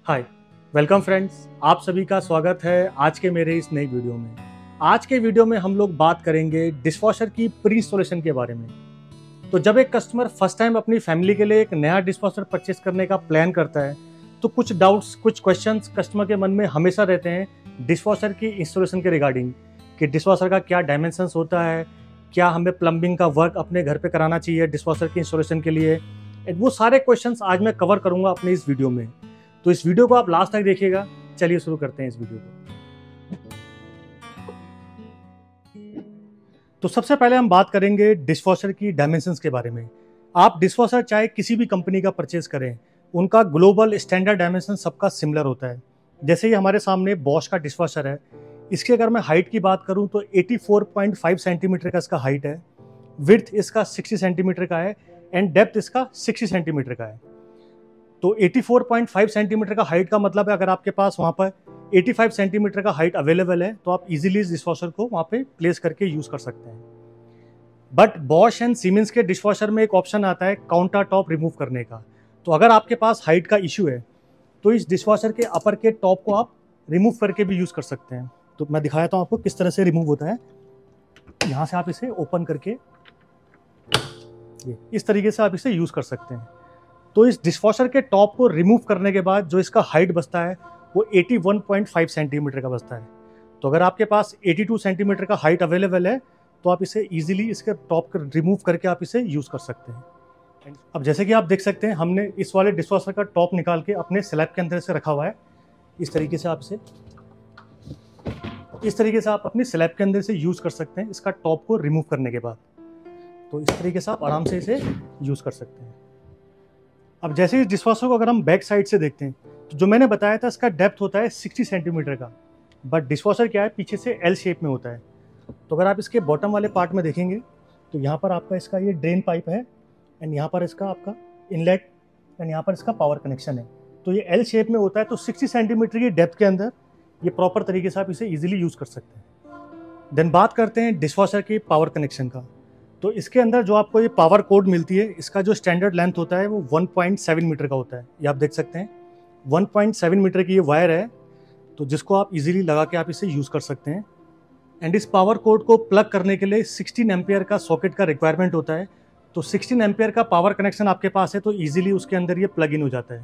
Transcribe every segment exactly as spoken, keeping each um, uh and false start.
हाय, welcome friends. आप सभी का स्वागत है आज के मेरे इस नई वीडियो में। आज के वीडियो में हम लोग बात करेंगे डिशवॉशर की प्री इंस्टॉलेशन के बारे में। तो जब एक कस्टमर फर्स्ट टाइम अपनी फैमिली के लिए एक नया डिशवॉशर परचेस करने का प्लान करता है तो कुछ डाउट्स, कुछ क्वेश्चंस कस्टमर के मन में हमेशा रहते हैं डिशवॉशर की इंस्टॉलेशन के रिगार्डिंग कि डिशवॉशर का क्या डायमेंशंस होता है, क्या हमें प्लम्बिंग का वर्क अपने घर पे कराना चाहिए डिशवॉशर की इंस्टॉलेशन के लिए। वो सारे क्वेश्चंस आज मैं कवर करूंगा अपने इस वीडियो में, तो इस वीडियो को आप लास्ट तक देखिएगा। चलिए शुरू करते हैं इस वीडियो को। तो सबसे पहले हम बात करेंगे डिशवॉशर की डायमेंशंस के बारे में। आप डिशवॉशर चाहे किसी भी कंपनी का परचेज करें, उनका ग्लोबल स्टैंडर्ड डायमेंशन सबका सिमिलर होता है। जैसे ही हमारे सामने बॉश का डिशवॉशर है, इसकी अगर मैं हाइट की बात करूं तो चौरासी पॉइंट पाँच सेंटीमीटर का इसका हाइट है, विड्थ इसका साठ सेंटीमीटर का है एंड डेप्थ इसका साठ सेंटीमीटर का है। तो चौरासी पॉइंट पाँच सेंटीमीटर का हाइट का मतलब है अगर आपके पास वहाँ पर पचासी सेंटीमीटर का हाइट अवेलेबल है तो आप इजीली इस डिशवॉशर को वहाँ पे प्लेस करके यूज़ कर सकते हैं। बट बॉश एंड सीमेंस के डिशवॉशर में एक ऑप्शन आता है काउंटर टॉप रिमूव करने का। तो अगर आपके पास हाइट का इशू है तो इस डिशवॉशर के अपर के टॉप को आप रिमूव करके भी यूज़ कर सकते हैं। तो मैं दिखाता हूँ आपको किस तरह से रिमूव होता है। यहाँ से आप इसे ओपन करके ये इस तरीके से आप इसे यूज़ कर सकते हैं। तो इस डिशवॉशर के टॉप को रिमूव करने के बाद जो इसका हाइट बचता है वो इक्यासी पॉइंट पाँच सेंटीमीटर का बचता है। तो अगर आपके पास बयासी सेंटीमीटर का हाइट अवेलेबल है तो आप इसे इजीली इसके टॉप को रिमूव करके आप इसे यूज़ कर सकते हैं। अब जैसे कि आप देख सकते हैं हमने इस वाले डिशवॉशर का टॉप निकाल के अपने स्लैब के अंदर से रखा हुआ है। इस तरीके से आप इसे इस तरीके से आप अपनी स्लैब के अंदर से यूज़ कर सकते हैं इसका टॉप को रिमूव करने के बाद। तो इस तरीके से आप आराम से इसे यूज़ कर सकते हैं। अब जैसे इस डिशवॉशर को अगर हम बैक साइड से देखते हैं तो जो मैंने बताया था इसका डेप्थ होता है साठ सेंटीमीटर का, बट डिशवॉशर क्या है पीछे से एल शेप में होता है। तो अगर आप इसके बॉटम वाले पार्ट में देखेंगे तो यहाँ पर आपका इसका ये ड्रेन पाइप है एंड यहाँ पर इसका आपका इनलेट एंड यहाँ पर इसका पावर कनेक्शन है। तो ये एल शेप में होता है, तो साठ सेंटीमीटर की डेप्थ के अंदर ये प्रॉपर तरीके से आप इसे ईजिली यूज़ कर सकते हैं। देन बात करते हैं डिशवॉशर के पावर कनेक्शन का। तो इसके अंदर जो आपको ये पावर कोड मिलती है, इसका जो स्टैंडर्ड लेंथ होता है वो एक पॉइंट सात मीटर का होता है। ये आप देख सकते हैं एक पॉइंट सात मीटर की ये वायर है, तो जिसको आप इजीली लगा के आप इसे यूज़ कर सकते हैं। एंड इस पावर कोड को प्लग करने के लिए सोलह एम्पियर का सॉकेट का रिक्वायरमेंट होता है। तो सोलह एम्पियर का पावर कनेक्शन आपके पास है तो ईजिली उसके अंदर ये प्लग इन हो जाता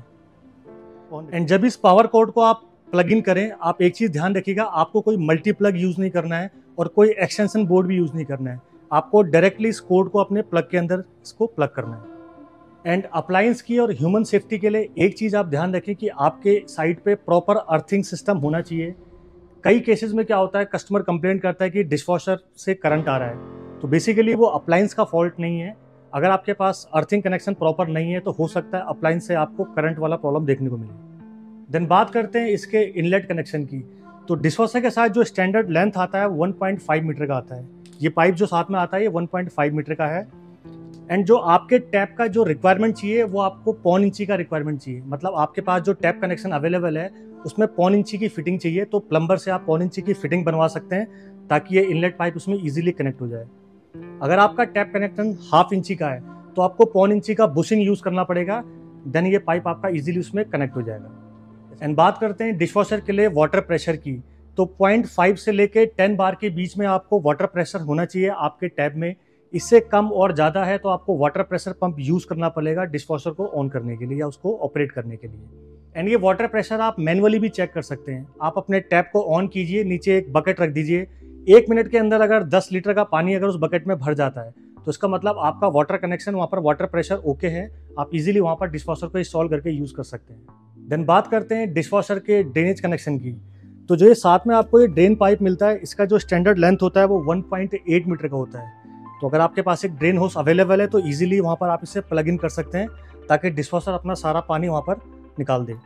है। एंड जब इस पावर कोड को आप प्लग इन करें, आप एक चीज़ ध्यान रखिएगा, आपको कोई मल्टी प्लग यूज़ नहीं करना है और कोई एक्सटेंशन बोर्ड भी यूज़ नहीं करना है। आपको डायरेक्टली इस कोड को अपने प्लग के अंदर इसको प्लग करना है। एंड अप्लायंस की और ह्यूमन सेफ्टी के लिए एक चीज़ आप ध्यान रखें कि आपके साइट पे प्रॉपर अर्थिंग सिस्टम होना चाहिए। कई केसेस में क्या होता है, कस्टमर कंप्लेंट करता है कि डिशवॉशर से करंट आ रहा है, तो बेसिकली वो अप्लायंस का फॉल्ट नहीं है। अगर आपके पास अर्थिंग कनेक्शन प्रॉपर नहीं है तो हो सकता है अप्लायंस से आपको करंट वाला प्रॉब्लम देखने को मिले। देन बात करते हैं इसके इनलेट कनेक्शन की। तो डिशवॉशर के साथ जो स्टैंडर्ड लेंथ आता है वो एक पॉइंट पाँच मीटर का आता है। ये पाइप जो साथ में आता है ये एक पॉइंट पाँच मीटर का है। एंड जो आपके टैप का जो रिक्वायरमेंट चाहिए वो आपको पौन इंची का रिक्वायरमेंट चाहिए। मतलब आपके पास जो टैप कनेक्शन अवेलेबल है उसमें पौन इंची की फिटिंग चाहिए, तो प्लम्बर से आप पौन इंची की फिटिंग बनवा सकते हैं ताकि ये इनलेट पाइप उसमें ईजिली कनेक्ट हो जाए। अगर आपका टैप कनेक्शन हाफ इंची का है तो आपको पौन इंची का बुशिंग यूज़ करना पड़ेगा, देन ये पाइप आपका ईजिली उसमें कनेक्ट हो जाएगा। एंड बात करते हैं डिशवॉशर के लिए वाटर प्रेशर की। तो पॉइंट फाइव से लेके टेन बार के बीच में आपको वाटर प्रेशर होना चाहिए आपके टैब में। इससे कम और ज़्यादा है तो आपको वाटर प्रेशर पंप यूज़ करना पड़ेगा डिशवॉशर को ऑन करने के लिए या उसको ऑपरेट करने के लिए। एंड ये वाटर प्रेशर आप मैनुअली भी चेक कर सकते हैं। आप अपने टैप को ऑन कीजिए, नीचे एक बकेट रख दीजिए, एक मिनट के अंदर अगर दस लीटर का पानी अगर उस बकेट में भर जाता है तो इसका मतलब आपका वाटर कनेक्शन, वहाँ पर वाटर प्रेशर ओके है। आप इजीली वहाँ पर डिशवॉशर को इंस्टॉल करके यूज़ कर सकते हैं। देन बात करते हैं डिशवॉशर के ड्रेनेज कनेक्शन की। तो जो ये साथ में आपको ये ड्रेन पाइप मिलता है, इसका जो स्टैंडर्ड लेंथ होता है वो एक पॉइंट आठ मीटर का होता है। तो अगर आपके पास एक ड्रेन होस अवेलेबल है तो इजीली वहाँ पर आप इसे प्लग इन कर सकते हैं ताकि डिशवॉशर अपना सारा पानी वहाँ पर निकाल दे।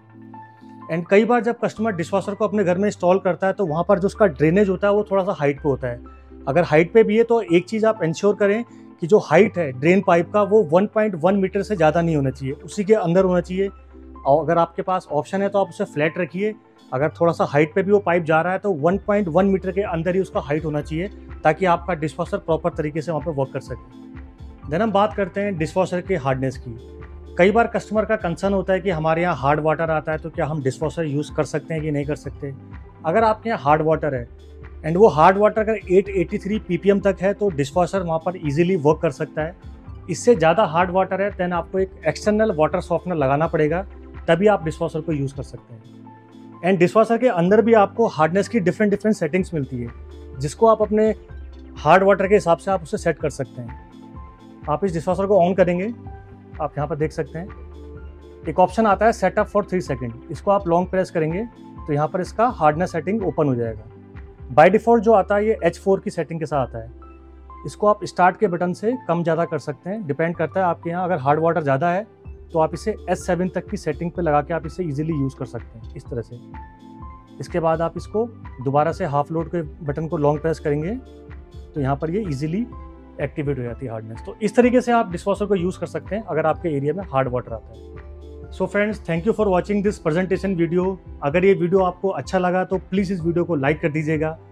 एंड कई बार जब कस्टमर डिशवॉशर को अपने घर में इंस्टॉल करता है तो वहाँ पर जो उसका ड्रेनेज होता है वो थोड़ा सा हाइट पे होता है। अगर हाइट पे भी है तो एक चीज़ आप इंश्योर करें कि जो हाइट है ड्रेन पाइप का वो एक पॉइंट एक मीटर से ज़्यादा नहीं होना चाहिए, उसी के अंदर होना चाहिए। और अगर आपके पास ऑप्शन है तो आप उसे फ्लैट रखिए। अगर थोड़ा सा हाइट पे भी वो पाइप जा रहा है तो एक पॉइंट एक मीटर के अंदर ही उसका हाइट होना चाहिए ताकि आपका डिशवॉशर प्रॉपर तरीके से वहाँ पे वर्क कर सके। देन हम बात करते हैं डिशवॉशर के हार्डनेस की। कई बार कस्टमर का कंसर्न होता है कि हमारे यहाँ हार्ड वाटर आता है तो क्या हम डिशवॉशर यूज़ कर सकते हैं कि नहीं कर सकते। अगर आपके यहाँ हार्ड वाटर है एंड वो हार्ड वाटर अगर आठ सौ तिरासी पीपीएम तक है तो डिशवॉशर वहाँ पर इजीली वर्क कर सकता है। इससे ज़्यादा हार्ड वाटर है देन आपको एक एक्सटर्नल वाटर सॉफ्टनर लगाना पड़ेगा, तभी आप डिशवॉशर को यूज़ कर सकते हैं। एंड डिशवॉशर के अंदर भी आपको हार्डनेस की डिफरेंट डिफरेंट सेटिंग्स मिलती है, जिसको आप अपने हार्ड वाटर के हिसाब से आप उसे सेट कर सकते हैं। आप इस डिशवॉशर को ऑन करेंगे, आप यहाँ पर देख सकते हैं एक ऑप्शन आता है सेटअप फॉर थ्री सेकेंड। इसको आप लॉन्ग प्रेस करेंगे तो यहाँ पर इसका हार्डनेस सेटिंग ओपन हो जाएगा। बाय डिफ़ॉल्ट जो आता है ये एच फोर की सेटिंग के साथ आता है। इसको आप स्टार्ट के बटन से कम ज़्यादा कर सकते हैं, डिपेंड करता है आपके यहाँ। अगर हार्ड वाटर ज़्यादा है तो आप इसे एच सेवन तक की सेटिंग पे लगा के आप इसे इजीली यूज़ कर सकते हैं इस तरह से। इसके बाद आप इसको दोबारा से हाफ लोड के बटन को लॉन्ग प्रेस करेंगे तो यहाँ पर ये इजीली एक्टिवेट हो जाती है हार्डनेस। तो इस तरीके से आप डिशवॉशर को यूज़ कर सकते हैं अगर आपके एरिया में हार्ड वाटर आता है। So friends, thank you for watching this presentation video. अगर ये वीडियो आपको अच्छा लगा तो प्लीज़ इस वीडियो को लाइक कर दीजिएगा